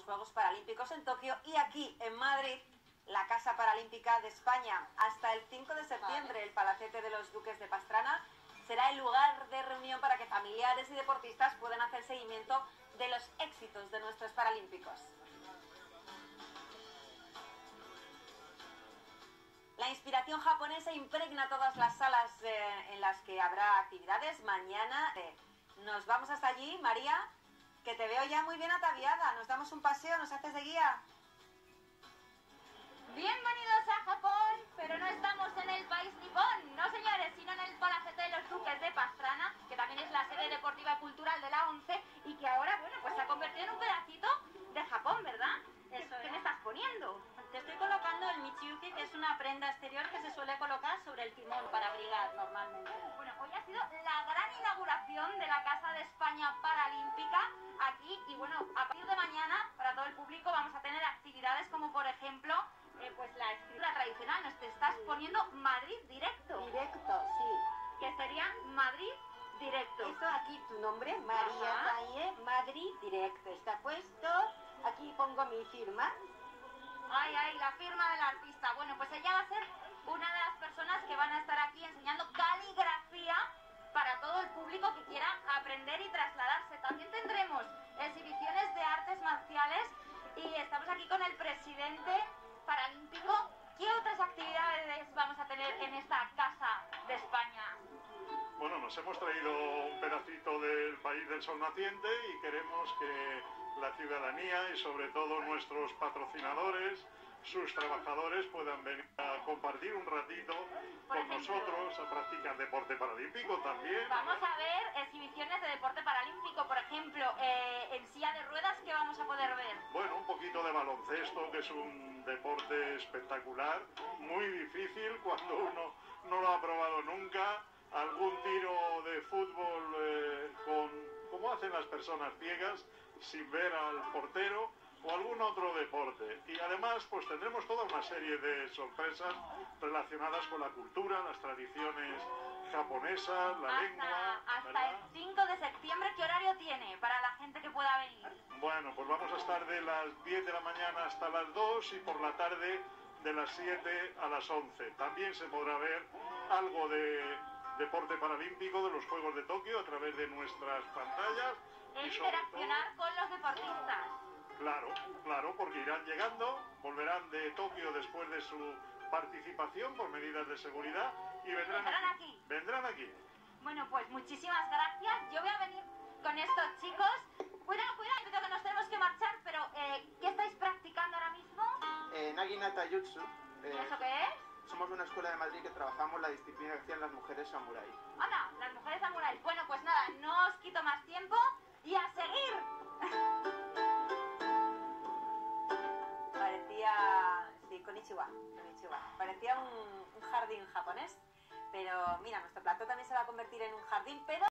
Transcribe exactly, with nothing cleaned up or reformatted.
Juegos Paralímpicos en Tokio y aquí en Madrid, la Casa Paralímpica de España. Hasta el cinco de septiembre, el Palacete de los Duques de Pastrana será el lugar de reunión para que familiares y deportistas puedan hacer seguimiento de los éxitos de nuestros paralímpicos. La inspiración japonesa impregna todas las salas eh, en las que habrá actividades. Mañana eh, nos vamos hasta allí. María, que te veo ya muy bien ataviada. Nos damos un paseo, nos haces de guía. Bienvenidos a Japón, pero no estamos en el país nipón, no señores, sino en el Palacete de los Duques de Pastrana, que también es la sede deportiva y cultural de la ONCE y que ahora, bueno, pues se ha convertido en un pedacito de Japón, ¿verdad? Eso ¿Qué es. me estás poniendo? Te estoy colocando el michiyuki, que es una prenda exterior que se suele colocar sobre el timón para abrigar normalmente. Bueno, hoy ha sido la gran inauguración de la Casa de España Paralímpica aquí y bueno, a partir de mañana para todo el público vamos a tener actividades como por ejemplo eh, pues la escritura tradicional. Nos te estás poniendo Madrid Directo. Directo, sí. Que sería Madrid Directo. Esto aquí, tu nombre, María Talle, Madrid Directo. Está puesto, aquí pongo mi firma. Ay, ay, la firma del artista. Bueno, pues ella va a ser una de las personas que van a estar aquí enseñando caligrafía para todo el público que quiera aprender y trasladarse. También tendremos exhibiciones de artes marciales y estamos aquí con el presidente paralímpico. ¿Qué otras actividades vamos a tener en esta Casa de España? Bueno, nos hemos traído un pedacito del país del sol naciente y queremos que la ciudadanía y sobre todo nuestros patrocinadores, sus trabajadores puedan venir a compartir un ratito con nosotros, a practicar deporte paralímpico también. Vamos a ver exhibiciones de deporte paralímpico, por ejemplo, eh, en silla de ruedas, ¿qué vamos a poder ver? Bueno, un poquito de baloncesto, que es un deporte espectacular, muy difícil cuando uno no lo ha probado nunca. Algún tiro de fútbol eh, con, como hacen las personas ciegas, sin ver al portero, o algún otro deporte. Y además pues tendremos toda una serie de sorpresas relacionadas con la cultura, las tradiciones japonesas, la hasta, lengua. Hasta ¿verdad? el cinco de septiembre, ¿qué horario tiene para la gente que pueda venir? Bueno, pues vamos a estar de las diez de la mañana hasta las dos y por la tarde de las siete a las once. También se podrá ver algo de deporte paralímpico de los Juegos de Tokio a través de nuestras pantallas. E y sobre interaccionar todo, con los deportistas. Claro, claro, porque irán llegando, volverán de Tokio después de su participación por medidas de seguridad y vendrán, vendrán aquí. aquí. Vendrán aquí. Bueno, pues muchísimas gracias. Yo voy a venir con estos chicos. Cuidado, cuidado, creo que nos tenemos que marchar, pero eh, ¿qué estáis practicando ahora mismo? Eh, Nagina Taijutsu. ¿Y Eh, eso qué es? Somos una escuela de Madrid que trabajamos la disciplina que hacían las mujeres samurái. Anda, las mujeres samuráis. Bueno, pues nada, no os quito más tiempo y a seguir. Parecía, sí, konnichiwa, konnichiwa. Parecía un, un jardín japonés, pero mira, nuestro plato también se va a convertir en un jardín, pero